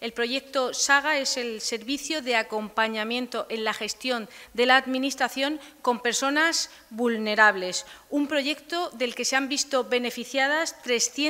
El proyecto SAGA es el servicio de acompañamiento en la gestión de la Administración con personas vulnerables, un proyecto del que se han visto beneficiadas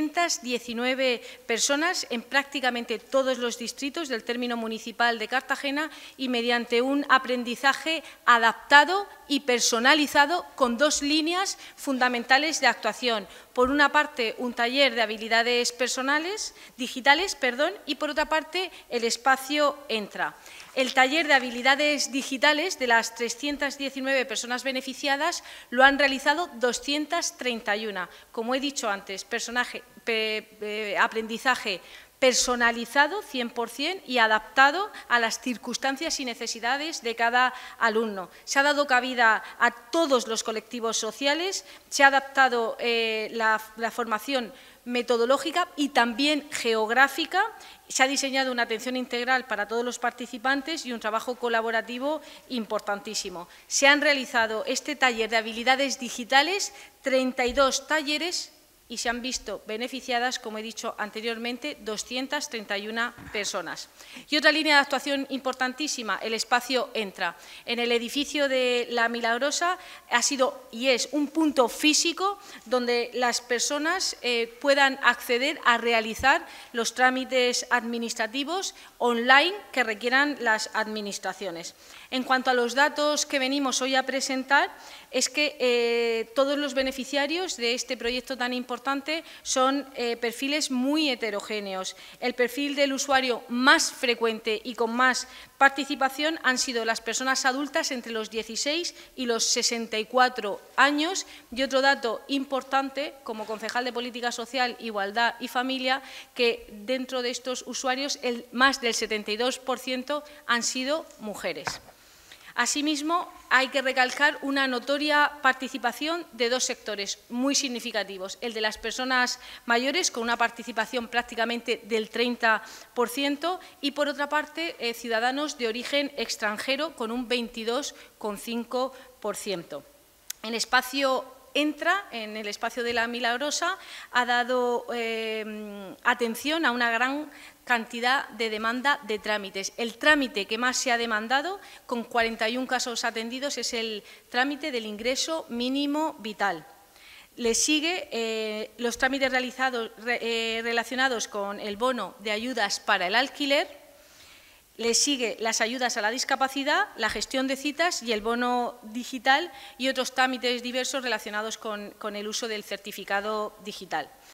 319 personas en prácticamente todos los distritos del término municipal de Cartagena y mediante un aprendizaje adaptado y personalizado con dos líneas fundamentales de actuación. Por una parte, un taller de habilidades digitales, y por otra parte, el espacio Entra. El taller de habilidades digitales de las 319 personas beneficiadas lo han realizado 231. Como he dicho antes, aprendizaje personalizado 100% y adaptado a las circunstancias y necesidades de cada alumno. Se ha dado cabida a todos los colectivos sociales, se ha adaptado la formación metodológica y también geográfica, se ha diseñado una atención integral para todos los participantes y un trabajo colaborativo importantísimo. Se han realizado este taller de habilidades digitales, 32 talleres, y se han visto beneficiadas, como he dicho anteriormente, 231 personas. Y otra línea de actuación importantísima, el espacio Entra. En el edificio de La Milagrosa ha sido y es un punto físico donde las personas puedan acceder a realizar los trámites administrativos online que requieran las administraciones. En cuanto a los datos que venimos hoy a presentar, es que todos los beneficiarios de este proyecto tan importante son perfiles muy heterogéneos. El perfil del usuario más frecuente y con más participación han sido las personas adultas entre los 16 y los 64 años. Y otro dato importante, como concejal de Política Social, Igualdad y Familia, que dentro de estos usuarios más del 72% han sido mujeres. Asimismo, hay que recalcar una notoria participación de dos sectores muy significativos, el de las personas mayores, con una participación prácticamente del 30%, y, por otra parte, ciudadanos de origen extranjero, con un 22,5%. En espacio Entra, en el espacio de La Milagrosa, ha dado atención a una gran cantidad de demanda de trámites. El trámite que más se ha demandado, con 41 casos atendidos, es el trámite del ingreso mínimo vital. Le sigue los trámites relacionados con el bono de ayudas para el alquiler. Le sigue las ayudas a la discapacidad, la gestión de citas y el bono digital y otros trámites diversos relacionados con el uso del certificado digital.